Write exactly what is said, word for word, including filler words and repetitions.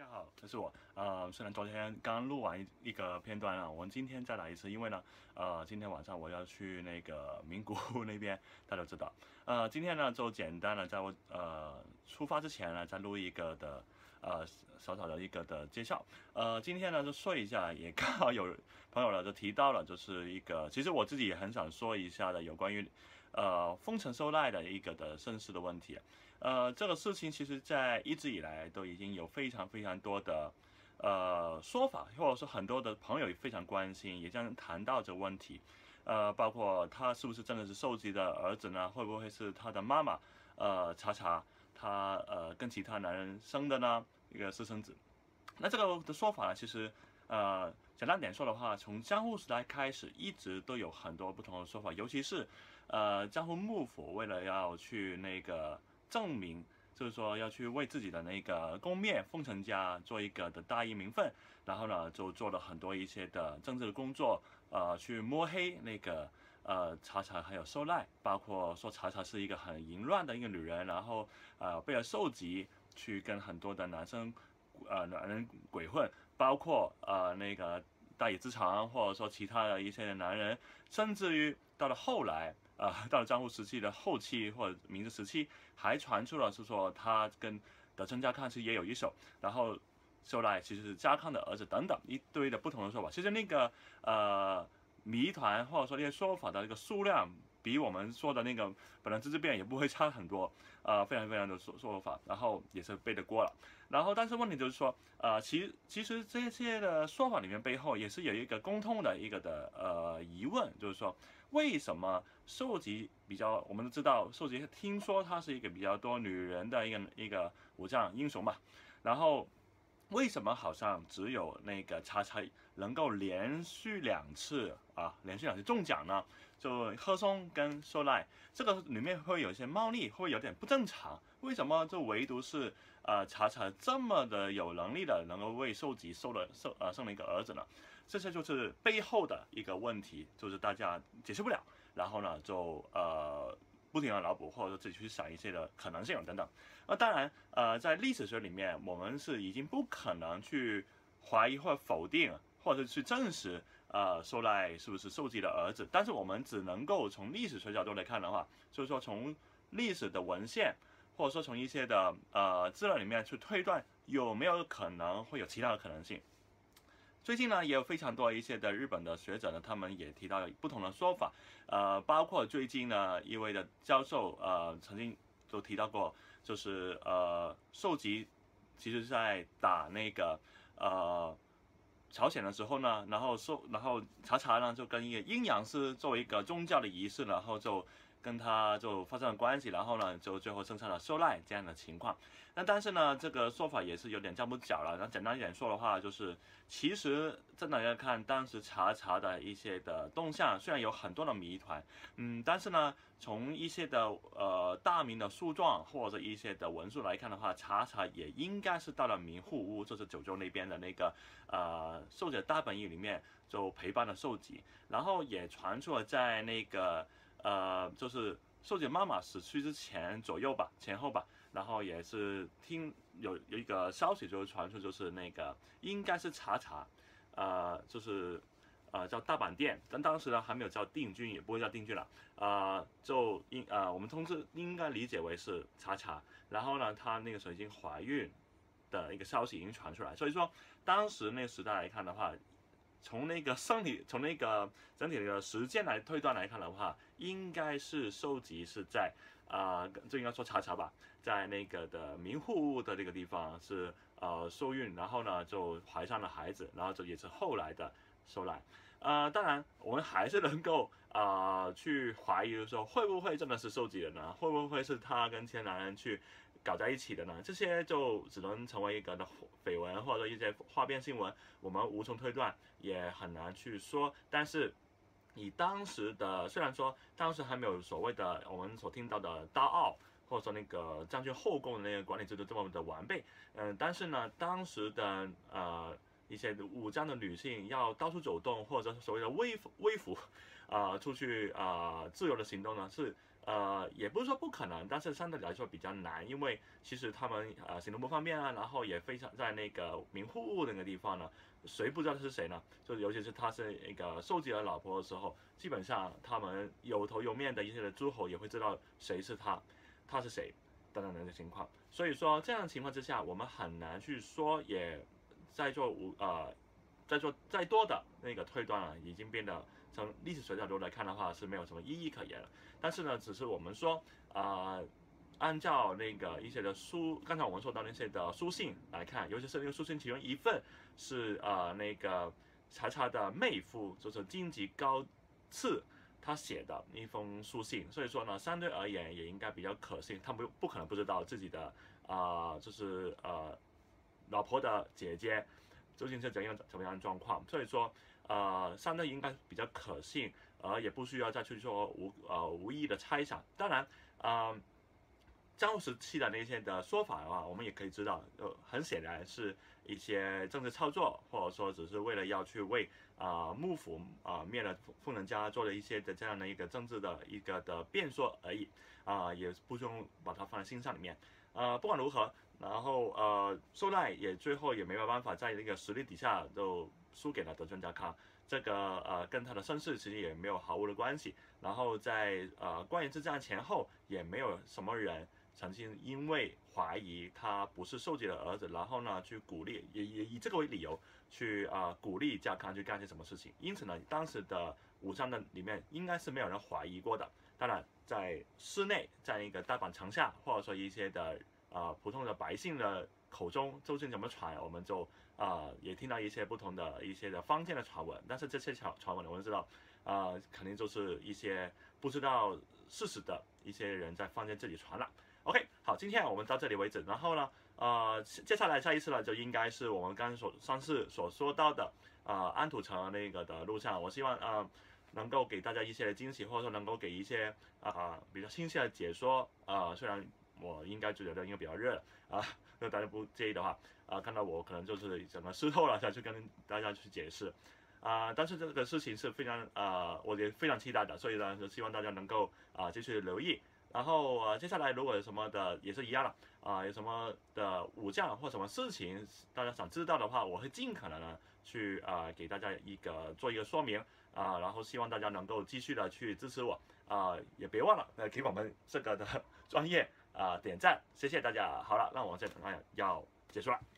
家好，这是我。呃，虽然昨天刚录完一一个片段啊，我们今天再来一次，因为呢，呃，今天晚上我要去那个名古屋那边，大家都知道。呃，今天呢，就简单的在我呃出发之前呢，再录一个的呃小小的一个的介绍。呃，今天呢就说一下，也刚好有朋友呢就提到了，就是一个，其实我自己也很想说一下的，有关于呃丰臣秀赖的一个的身世的问题。呃，这个事情其实在一直以来都已经有非常非常多的呃说法，或者说很多的朋友也非常关心，也将谈到这个问题。呃，包括他是不是真的是受吉的儿子呢？会不会是他的妈妈呃查查他呃跟其他男人生的呢？一个私生子。那这个的说法呢，其实呃简单点说的话，从江户时代开始，一直都有很多不同的说法，尤其是呃江户幕府为了要去那个证明，就是说要去为自己的那个攻灭丰臣家做一个的大义名分，然后呢就做了很多一些的政治的工作，呃，去摸黑那个呃查查还有受赖，包括说查查是一个很淫乱的一个女人，然后呃被人受及去跟很多的男生呃男人鬼混，包括呃那个大野之长，或者说其他的一些男人，甚至于到了后来。呃，到了江户时期的后期或者明治时期，还传出了是说他跟德川家康其实也有一手，然后秀赖其实是家康的儿子等等一堆的不同的说法。其实那个呃谜团或者说那些说法的一个数量，比我们说的那个本能之变也不会差很多，呃，非常非常的说说法，然后也是背得过了。然后，但是问题就是说，呃，其其实这些的说法里面背后也是有一个共通的一个的呃疑问，就是说，为什么受吉比较，我们都知道受吉听说他是一个比较多女人的一个一个武将英雄嘛，然后。为什么好像只有那个叉叉能够连续两次啊，连续两次中奖呢？就贺松跟受赖这个里面会有一些猫腻，会有点不正常。为什么就唯独是呃查查这么的有能力的，能够为受吉收了受呃生了一个儿子呢？这些就是背后的一个问题，就是大家解释不了。然后呢，就呃。不停的脑补，或者说自己去想一些的可能性等等。那当然，呃，在历史学里面，我们是已经不可能去怀疑或否定，或者去证实，呃，受赖是不是受吉的儿子。但是我们只能够从历史学角度来看的话，就是说从历史的文献，或者说从一些的呃资料里面去推断，有没有可能会有其他的可能性。最近呢，也有非常多一些的日本的学者呢，他们也提到了不同的说法，呃，包括最近呢一位的教授，呃，曾经都提到过，就是呃，受吉其实在打那个呃朝鲜的时候呢，然后受，然后查查呢就跟一个阴阳师作为一个宗教的仪式，然后就跟他就发生了关系，然后呢就最后生下了受赖这样的情况。那但是呢，这个说法也是有点站不脚了。那简单一点说的话，就是其实真的要看当时查查的一些的动向，虽然有很多的谜团，嗯，但是呢，从一些的呃大明的诉状或者一些的文书来看的话，查查也应该是到了名护屋，就是九州那边的那个呃受吉的大本营里面，就陪伴了受吉，然后也传出了在那个呃就是受吉妈妈死去之前左右吧，前后吧。然后也是听有有一个消息，就是传出，就是那个应该是查查，呃，就是呃叫大阪店，但当时呢还没有叫定军，也不会叫定军了，呃，就应呃我们通知应该理解为是查查。然后呢，她那个时候已经怀孕的一个消息已经传出来，所以说当时那个时代来看的话。从那个生理，从那个整体的时间来推断来看的话，应该是受吉是在啊、呃，就应该说查查吧，在那个的名护屋的这个地方是呃受孕，然后呢就怀上了孩子，然后这也是后来的受赖。呃，当然我们还是能够啊、呃、去怀疑说，会不会真的是受吉的呢？会不会是他跟其他男人去搞在一起的呢？这些就只能成为一个的绯闻或者一些花边新闻，我们无从推断，也很难去说。但是以当时的，虽然说当时还没有所谓的我们所听到的大奥，或者说那个将军后宫的那个管理制度这么的完备，嗯、呃，但是呢，当时的呃。一些武将的女性要到处走动，或者所谓的微服微服， 呃出去呃自由的行动呢是呃也不是说不可能，但是相对来说比较难，因为其实他们呃行动不方便啊，然后也非常在那个明户那个地方呢，谁不知道他是谁呢？就尤其是他是一个受吉尔老婆的时候，基本上他们有头有面的一些的诸侯也会知道谁是他，他是谁等等的情况。所以说这样的情况之下，我们很难去说，也在做无呃，在做再多的那个推断啊，已经变得从历史学角度来看的话是没有什么意义可言了。但是呢，只是我们说啊、呃，按照那个一些的书，刚才我们说到那些的书信来看，尤其是那个书信其中一份是呃那个查查的妹夫，就是荆棘高次。他写的一封书信，所以说呢，相对而言也应该比较可信。他不不可能不知道自己的啊、呃，就是呃老婆的姐姐究竟是怎样怎么样的状况，所以说呃相对应该比较可信，而也不需要再去做无呃无意义的猜想。当然，呃，江户时期的那些的说法的话，我们也可以知道，呃，很显然是一些政治操作，或者说只是为了要去为啊、呃、幕府啊、呃、灭了富能家做了一些的这样的一个政治的一个的辩说而已啊、呃，也不用把它放在心上里面。呃，不管如何，然后呃，受奈也最后也没有办法在那个实力底下就输给了德川家康，这个呃跟他的身世其实也没有毫无的关系。然后在呃关原之战前后，也没有什么人曾经因为怀疑他不是受吉的儿子，然后呢去鼓励，也也以这个为理由去啊、呃、鼓励家康去干些什么事情。因此呢，当时的武将的里面应该是没有人怀疑过的。当然，在室内，在一个大阪城下，或者说一些的呃普通的百姓的口中究竟怎么传，我们就啊、呃、也听到一些不同的一些的坊间的传闻。但是这些传传闻我们知道，啊、呃、肯定就是一些不知道事实的一些人在坊间这里传了。OK， 好，今天我们到这里为止。然后呢，呃，接下来下一次呢，就应该是我们刚刚所上次所说到的，呃，安土城那个的路上。我希望呃能够给大家一些惊喜，或者说能够给一些啊、呃、比较清晰的解说。呃，虽然我应该觉得应该比较热啊，如果大家不介意的话，啊、呃，看到我可能就是整个湿透了，再去跟大家去解释。啊、呃，但是这个事情是非常呃，我也非常期待的，所以呢，就希望大家能够啊、呃、继续留意。然后呃，接下来如果有什么的也是一样了啊、呃，有什么的武将或什么事情大家想知道的话，我会尽可能的去啊、呃、给大家一个做一个说明啊、呃，然后希望大家能够继续的去支持我啊、呃，也别忘了呃给我们这个的专业啊、呃、点赞，谢谢大家。好了，那我这等下要结束了。